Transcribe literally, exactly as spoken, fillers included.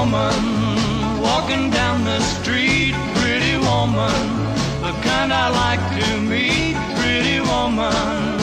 woman, walking down the street, pretty woman, the kind I like to meet, pretty woman.